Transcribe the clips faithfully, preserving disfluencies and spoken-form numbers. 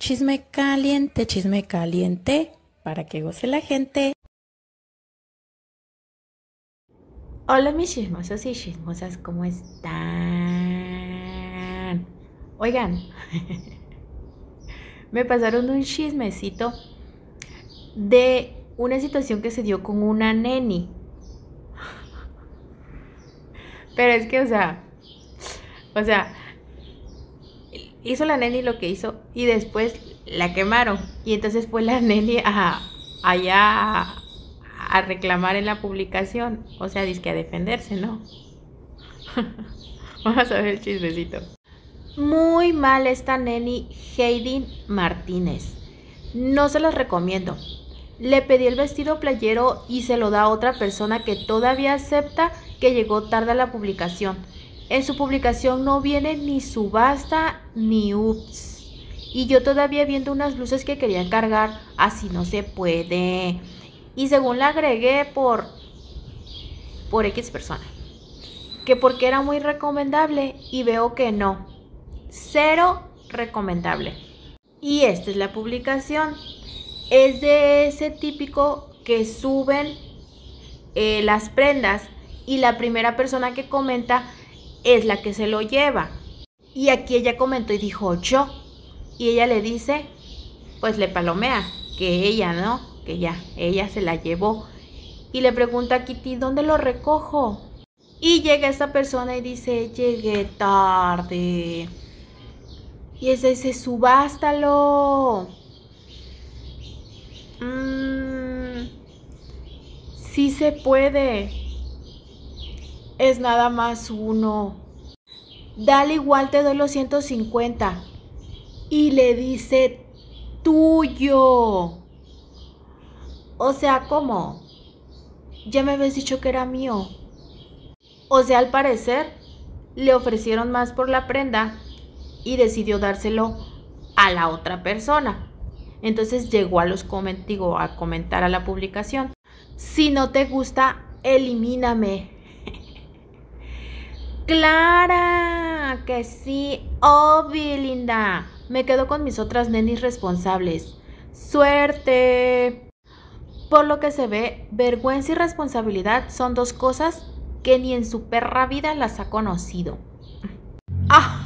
Chisme caliente, chisme caliente, para que goce la gente. Hola mis chismosos y chismosas, ¿cómo están? Oigan, me pasaron un chismecito de una situación que se dio con una neni. Pero es que, o sea, o sea, hizo la neni lo que hizo y después la quemaron. Y entonces fue la neni a, allá a, a reclamar en la publicación. O sea, dizque a defenderse, ¿no? Vamos a ver el chismecito. Muy mal esta neni Heidi Martínez. No se los recomiendo. Le pedí el vestido playero y se lo da a otra persona que todavía acepta que llegó tarde a la publicación. En su publicación no viene ni subasta ni ups. Y yo todavía viendo unas blusas que quería cargar, así no se puede. Y según la agregué por, por X persona, que porque era muy recomendable y veo que no. Cero recomendable. Y esta es la publicación. Es de ese típico que suben eh, las prendas y la primera persona que comenta es la que se lo lleva. Y aquí ella comentó y dijo yo. Y ella le dice, pues le palomea, que ella no, que ya, ella se la llevó. Y le pregunta a Kitty, ¿dónde lo recojo? Y llega esta persona y dice, llegué tarde. Y ese dice, subástalo. Mm, sí se puede. Es nada más uno. Dale, igual te doy los ciento cincuenta. Y le dice, tuyo. O sea, ¿cómo? Ya me habías dicho que era mío. O sea, al parecer, le ofrecieron más por la prenda y decidió dárselo a la otra persona. Entonces llegó a los coment- digo, a comentar a la publicación. Si no te gusta, elimíname. Clara, que sí, obvio, linda. Me quedo con mis otras nenis responsables. Suerte. Por lo que se ve, vergüenza y responsabilidad son dos cosas que ni en su perra vida las ha conocido. ¡Ah!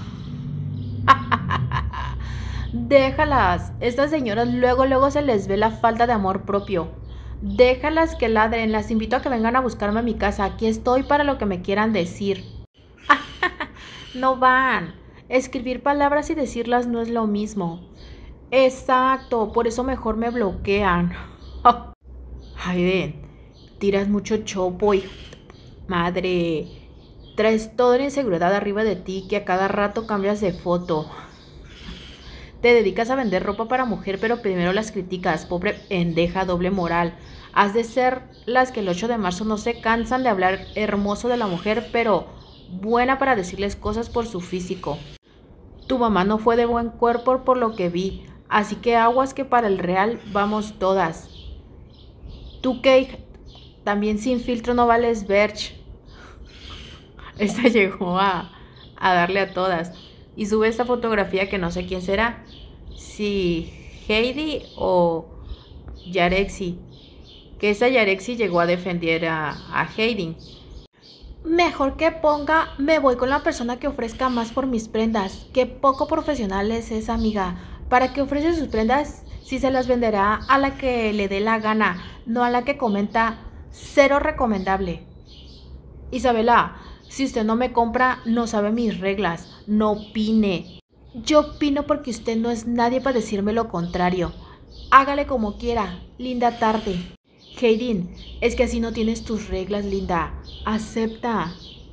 Déjalas. Estas señoras luego, luego se les ve la falta de amor propio. Déjalas que ladren. Las invito a que vengan a buscarme a mi casa. Aquí estoy para lo que me quieran decir. No van. Escribir palabras y decirlas no es lo mismo. Exacto. Por eso mejor me bloquean. Ay, ven. Tiras mucho chopo y... Madre. Traes toda la inseguridad arriba de ti que a cada rato cambias de foto. Te dedicas a vender ropa para mujer, pero primero las criticas. Pobre pendeja, doble moral. Has de ser las que el ocho de marzo no se cansan de hablar hermoso de la mujer, pero buena para decirles cosas por su físico. Tu mamá no fue de buen cuerpo por lo que vi, así que aguas que para el real vamos todas. Tú, Kate, también sin filtro no vales verge. Esta llegó a, a darle a todas. Y sube esta fotografía que no sé quién será. Si Heidi o Yarexi. Que esa Yarexi llegó a defender a, a Heidi. Mejor que ponga, me voy con la persona que ofrezca más por mis prendas. Qué poco profesional es esa, amiga. ¿Para qué ofrece sus prendas si se las venderá a la que le dé la gana? No a la que comenta cero recomendable. Isabela, si usted no me compra, no sabe mis reglas. No opine. Yo opino porque usted no es nadie para decirme lo contrario. Hágale como quiera. Linda tarde. Heidi, es que así no tienes tus reglas, linda. Acepta.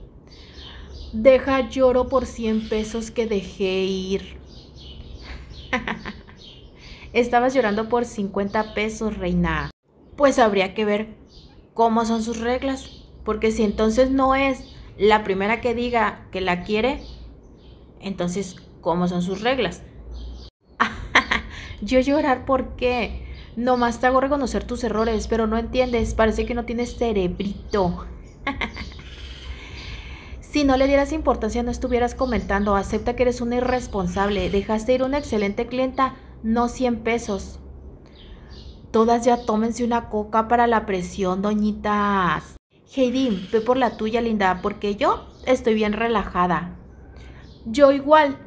Deja lloro por cien pesos que dejé ir. Estabas llorando por cincuenta pesos, reina. Pues habría que ver cómo son sus reglas. Porque si entonces no es la primera que diga que la quiere, entonces, ¿cómo son sus reglas? Yo llorar, ¿por qué? Nomás te hago reconocer tus errores, pero no entiendes, parece que no tienes cerebrito. Si no le dieras importancia, no estuvieras comentando. Acepta que eres una irresponsable, dejaste ir una excelente clienta, no cien pesos. Todas ya tómense una coca para la presión, doñitas. Heidi, ve por la tuya, linda, porque yo estoy bien relajada. Yo igual.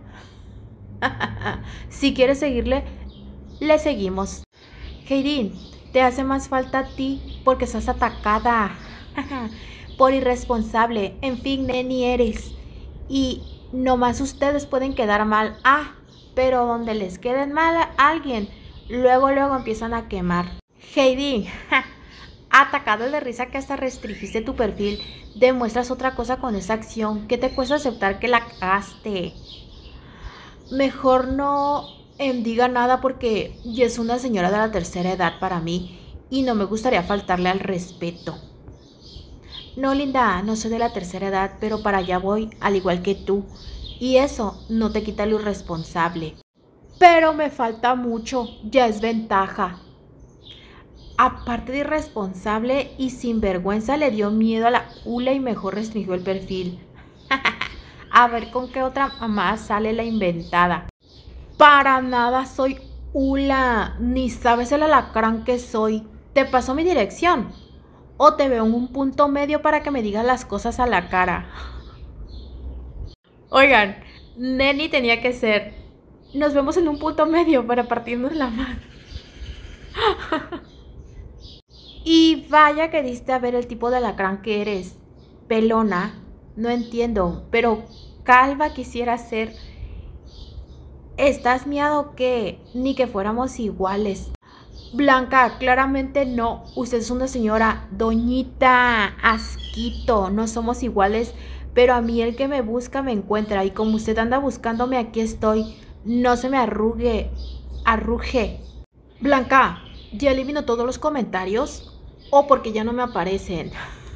Si quieres seguirle, le seguimos. Heidi, te hace más falta a ti porque estás atacada. Por irresponsable. En fin, neni eres. Y nomás ustedes pueden quedar mal. Ah, pero donde les queden mal a alguien, luego, luego empiezan a quemar. Heidi, ja, atacado de risa que hasta restringiste tu perfil. Demuestras otra cosa con esa acción. ¿Qué te cuesta aceptar que la cagaste? Mejor no eh, diga nada porque ya es una señora de la tercera edad para mí y no me gustaría faltarle al respeto. No, linda, no soy de la tercera edad, pero para allá voy, al igual que tú. Y eso no te quita lo irresponsable. Pero me falta mucho, ya es ventaja. Aparte de irresponsable y sinvergüenza, le dio miedo a la hula y mejor restringió el perfil. A ver con qué otra mamá sale la inventada. Para nada soy hula, ni sabes el alacrán que soy. ¿Te pasó mi dirección? ¿O te veo en un punto medio para que me digas las cosas a la cara? Oigan, neni tenía que ser. Nos vemos en un punto medio para partirnos la mano. Y vaya que diste a ver el tipo de alacrán que eres. Pelona, no entiendo, pero calva quisiera ser. ¿Estás miado o qué? Ni que fuéramos iguales. Blanca, claramente no. Usted es una señora. Doñita, asquito, no somos iguales. Pero a mí el que me busca me encuentra. Y como usted anda buscándome, aquí estoy. No se me arrugue. Arruge. Blanca, ¿ya eliminó todos los comentarios? ¿O porque ya no me aparecen?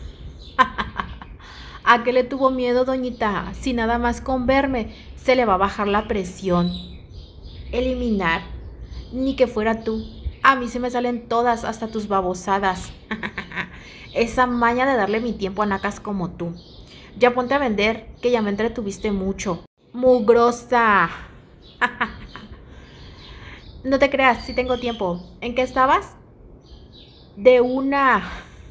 ¿A qué le tuvo miedo, doñita? Si nada más con verme se le va a bajar la presión. Eliminar. Ni que fuera tú. A mí se me salen todas, hasta tus babosadas. Esa maña de darle mi tiempo a nacas como tú. Ya ponte a vender, que ya me entretuviste mucho. Mugrosa. No te creas, sí tengo tiempo. ¿En qué estabas? De una.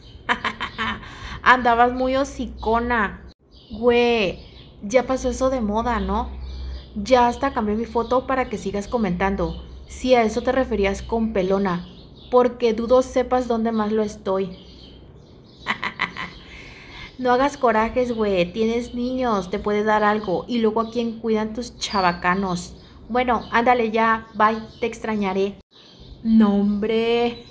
Andabas muy hocicona. Güey, ya pasó eso de moda, ¿no? Ya hasta cambié mi foto para que sigas comentando. Si a eso te referías con pelona, porque dudo sepas dónde más lo estoy. No hagas corajes, güey. Tienes niños, te puede dar algo. Y luego a quién cuidan tus chavacanos. Bueno, ándale ya, bye, te extrañaré. No, hombre.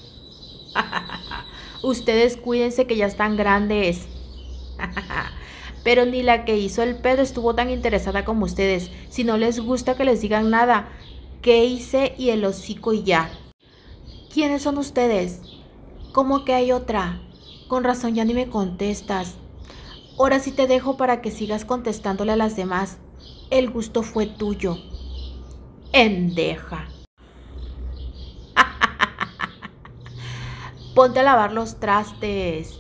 Ustedes cuídense que ya están grandes. Pero ni la que hizo el pedo estuvo tan interesada como ustedes. Si no les gusta que les digan nada, ¿qué hice? Y el hocico y ya. ¿Quiénes son ustedes? ¿Cómo que hay otra? Con razón ya ni me contestas. Ahora sí te dejo para que sigas contestándole a las demás. El gusto fue tuyo. Endeja. Ponte a lavar los trastes.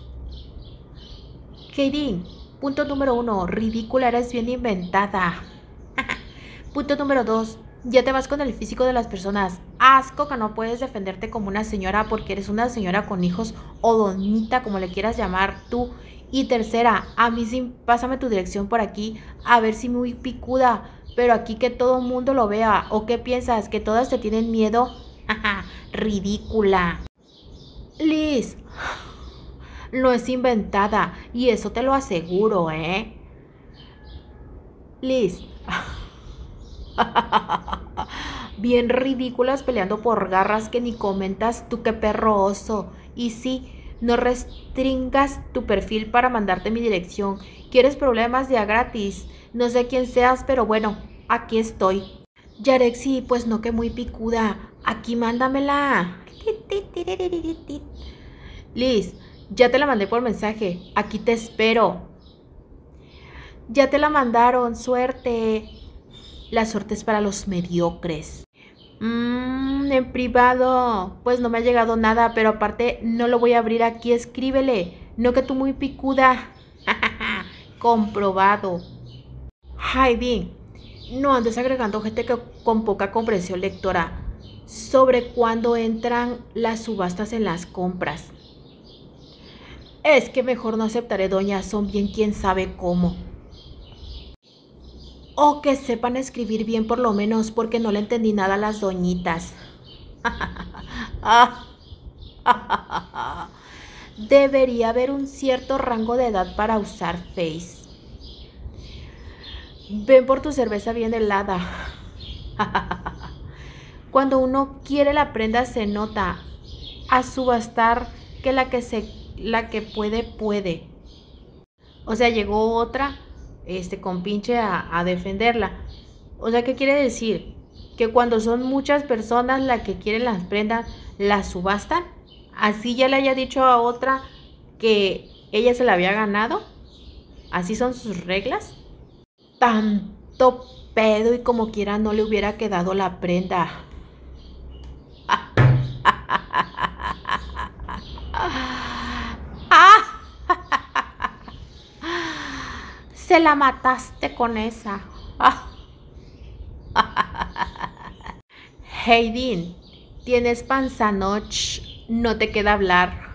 Heidi, punto número uno, ridícula, eres bien inventada. Punto número dos, ya te vas con el físico de las personas. Asco que no puedes defenderte como una señora porque eres una señora con hijos o doñita, como le quieras llamar tú. Y tercera, a mí sí, pásame tu dirección por aquí, a ver si muy picuda, pero aquí que todo el mundo lo vea. ¿O qué piensas? ¿Que todas te tienen miedo? Ridícula. Liz, no es inventada y eso te lo aseguro, ¿eh? Liz. Bien ridículas peleando por garras que ni comentas tú, qué perro oso. Y sí, no restringas tu perfil para mandarte mi dirección. ¿Quieres problemas de a gratis? No sé quién seas, pero bueno, aquí estoy. Yarexi, pues no, que muy picuda. Aquí mándamela. Liz, ya te la mandé por mensaje. Aquí te espero. Ya te la mandaron. Suerte. La suerte es para los mediocres. Mmm, en privado. Pues no me ha llegado nada, pero aparte no lo voy a abrir aquí. Escríbele. No, que tú muy picuda. Comprobado. Heidi, no andes agregando gente que con poca comprensión lectora. sobre cuándo entran las subastas en las compras. Es que mejor no aceptaré, doña, son bien quién sabe cómo. O que sepan escribir bien por lo menos, porque no le entendí nada a las doñitas. Debería haber un cierto rango de edad para usar Face. Ven por tu cerveza bien helada. Cuando uno quiere la prenda se nota. A subastar que la que se la que puede puede. O sea, llegó otra este con pinche a, a defenderla. O sea, ¿qué quiere decir? Que cuando son muchas personas las que quieren las prendas, las subastan. Así ya le haya dicho a otra que ella se la había ganado. Así son sus reglas. Tanto pedo y como quiera no le hubiera quedado la prenda. Se la mataste con esa. Heidin, tienes panzanoch, no te queda hablar.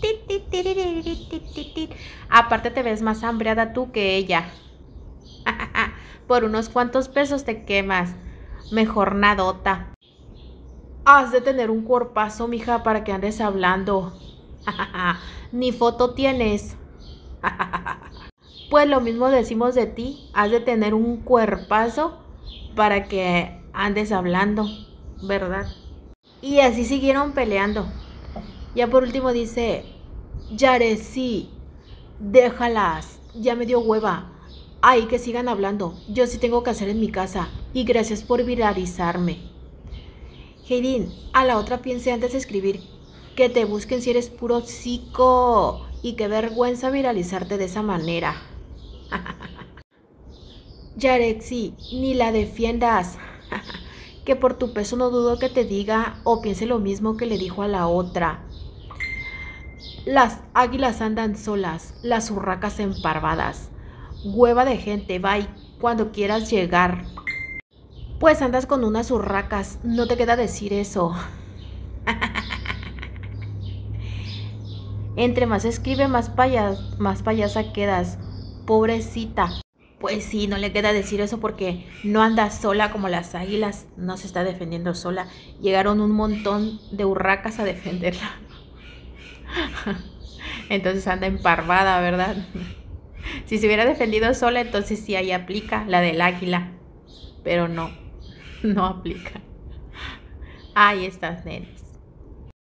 Aparte te ves más hambreada tú que ella. Por unos cuantos pesos te quemas. Mejor nadota. Has de tener un cuerpazo, mija, para que andes hablando. Ni foto tienes. Pues lo mismo decimos de ti. Has de tener un cuerpazo para que andes hablando, ¿verdad? Y así siguieron peleando. Ya por último dice: Yaresi, déjalas, ya me dio hueva. Ay, que sigan hablando. Yo sí tengo que hacer en mi casa. Y gracias por viralizarme. Heidin, a la otra piense antes de escribir. Que te busquen si eres puro psico. Y qué vergüenza viralizarte de esa manera. Yarexi, ni la defiendas. Que por tu peso no dudo que te diga o piense lo mismo que le dijo a la otra. Las águilas andan solas, las urracas emparvadas. Hueva de gente, bye, cuando quieras llegar. Pues andas con unas urracas, no te queda decir eso. Entre más escribe, más payas, más payasa quedas. Pobrecita. Pues sí, no le queda decir eso porque no anda sola como las águilas, no se está defendiendo sola. Llegaron un montón de urracas a defenderla. Entonces anda emparvada, ¿verdad? Si se hubiera defendido sola, entonces sí ahí aplica la del águila. Pero no, no aplica. Ahí estás, nenes.